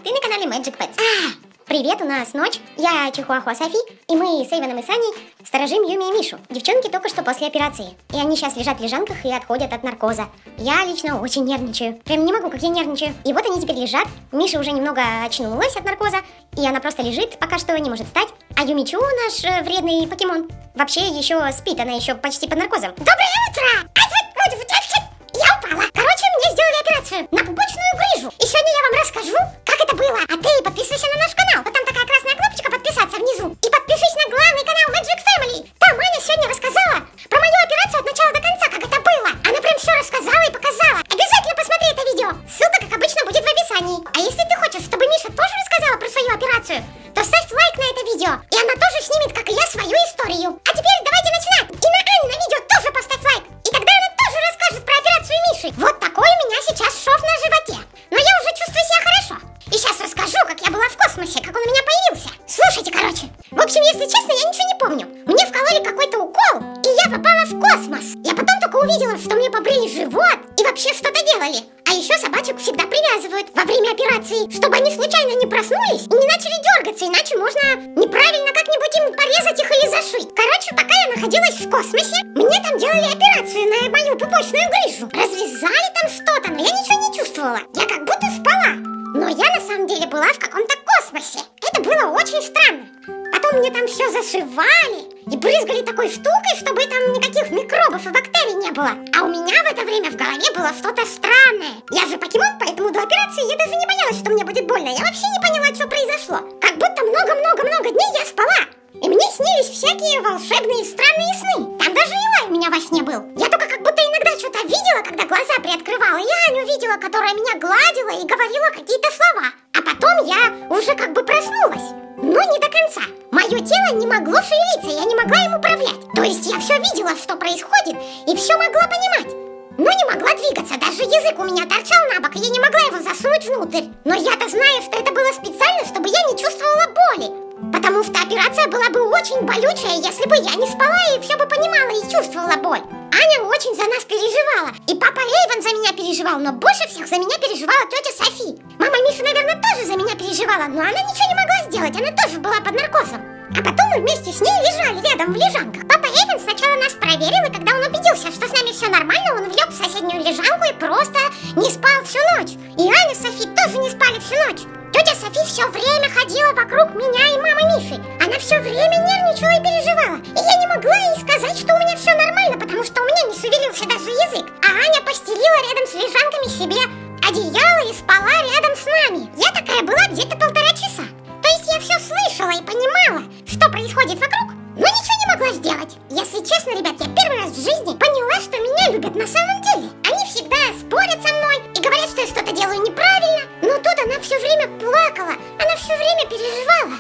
ты на канале Magic Pets. Привет, у нас ночь. Я Чихуахуа Софи, и мы с Эйвеном и Саней сторожим Юми и Мишу. Девчонки только что после операции, и они сейчас лежат в лежанках и отходят от наркоза. Я лично очень нервничаю. Прям не могу, как я нервничаю. И вот они теперь лежат. Миша уже немного очнулась от наркоза, и она просто лежит, пока что не может встать. А Юмичу, наш вредный покемон, вообще еще спит, она еще почти под наркозом. Доброе утро! Я упала. Короче, мне сделали операцию на пупочную грыжу. И сегодня я вам расскажу, как это было. А ты подписывайся на наш канал. Вот там такая красная кнопочка подписаться внизу. И подпишись на главный канал Magic Family. Там Аня сегодня рассказала про мою операцию от начала до конца, как это было. Она прям все рассказала и показала. Обязательно посмотри это видео. Ссылка, как обычно, будет в описании. А если ты хочешь, чтобы Миша тоже рассказала про свою операцию, то ставь лайк на это видео. И она тоже снимет, как и я, свою историю. А теперь давайте начинать. И на Ане на видео тоже поставь лайк. И тогда она тоже расскажет про операцию Миши. Вот такой у меня сейчас шов на животе. Но я уже чувствую себя хорошо. И сейчас расскажу, как я была в космосе, как он у меня появился. Слушайте, короче. В общем, если честно, я ничего не помню. Мне вкололи какой-то укол, и я попала в космос. Я потом только увидела, что мне побрили живот и вообще что-то делали. А еще собачек всегда привязывают во время операции, чтобы они случайно не проснулись и не начали дергаться, иначе можно неправильно как-нибудь им порезать их или зашить. Короче, пока я находилась в космосе, мне там делали операцию на мою пупочную грыжу. Разрезали там что-то, но я ничего не чувствовала. Я как будто спала. Но я на самом деле была в каком-то космосе. Это было очень странно. Потом мне там все зашивали и брызгали такой штукой, чтобы там никаких микробов и бактерий не было. А у меня в это время в голове было что-то странное. Я же покемон, поэтому до операции я даже не боялась, что мне будет больно. Я вообще не поняла, что произошло. Как будто много-много-много дней я спала. И мне снились всякие волшебные странные сны. Там даже Илай у меня во сне был. Я только как будто иногда что-то видела, когда глаза приоткрывала. И Аню видела, которая меня гладила и говорила какие-то слова. А потом я уже как бы проснулась. Но не до конца. Мое тело не могло шевелиться, я не могла им управлять. То есть я все видела, что происходит, и все могла понимать. Но не могла двигаться, даже язык у меня торчал на бок, и я не могла его засунуть внутрь. Но я-то знаю, что это было специально, чтобы я не чувствовала боли. Потому что операция была бы очень болючая, если бы я не спала и все бы понимала и чувствовала боль. Аня очень за нас переживала, и папа Эйвен за меня переживал, но больше всех за меня переживала тетя Софи. Мама Миша, наверное, тоже за меня переживала, но она ничего не могла сделать, она тоже была под наркозом. А потом мы вместе с ней лежали рядом в лежанках. Папа Эйвен сначала нас проверил, и когда он убедился, что с нами все нормально, он влег в соседнюю лежанку и просто не спал всю ночь. И Аня с Софи тоже не спали всю ночь. Тетя Софи все время ходила вокруг меня и мамы Миши. Она все время нервничала и переживала. И я не могла ей сказать, что у меня все нормально, потому что у меня не шевелился даже язык. А Аня постелила рядом с лежанками себе одеяло и спала рядом с нами. Я такая была где-то 1,5 часа. То есть я все слышала и понимала, что происходит вокруг, но ничего не могла сделать. Если честно, ребят, я первый раз в жизни поняла, что меня любят на самом деле. Они всегда спорят со мной и говорят, что я что-то делаю неправильно. Но тут она все время плакала, она все время переживала.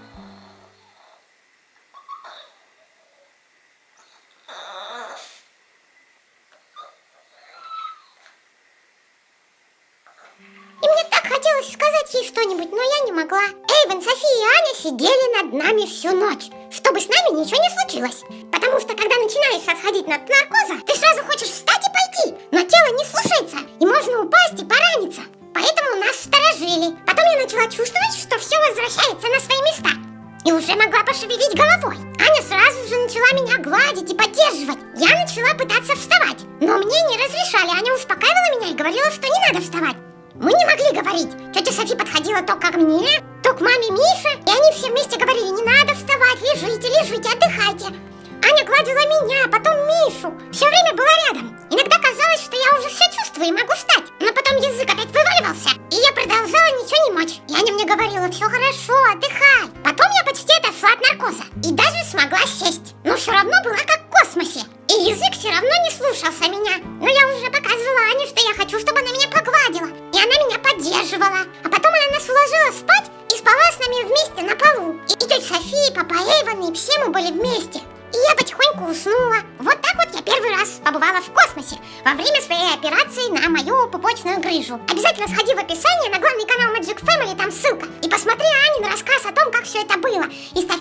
И мне так хотелось сказать ей что-нибудь, но я не могла. Эйвен, Софи и Аня сидели над нами всю ночь, чтобы с нами ничего не случилось. Потому что когда начинаешь отходить от наркоза, ты сразу хочешь встать и пойти, но тело не слушается, и можно упасть и пораниться. Поэтому нас сторожили. Потом я начала чувствовать, что все возвращается на свои места. И уже могла пошевелить головой. Аня сразу же начала меня гладить и поддерживать. Я начала пытаться вставать, но мне не разрешали. Аня успокаивала меня и говорила, что не надо вставать. Мы не могли говорить. Тетя Софи подходила то к мне, то к маме Миши, и они все вместе говорили: не надо вставать, лежите, лежите, отдыхайте. Аня гладила меня, потом Мишу. Все время была рядом. Иногда казалось, что я уже все чувствую и могу встать. Но потом язык опять вываливался, и я продолжала ничего не мочь. И Аня мне говорила: все хорошо, отдыхай. Потом я почти отошла от наркоза и даже смогла сесть. Но все равно была как в космосе. И язык все равно не слушался меня. Но я уже показывала Ане, что я хочу, чтобы она меня погладила. И она меня поддерживала. А потом она нас уложила спать и спала с нами вместе на полу. И тетя Софи, и папа Эйвен, и все мы были вместе. И я потихоньку уснула. Вот так вот я первый раз побывала в космосе во время своей операции на мою пупочную грыжу. Обязательно сходи в описание на главный канал Magic Family, там ссылка. И посмотри Анин рассказ о том, как все это было. И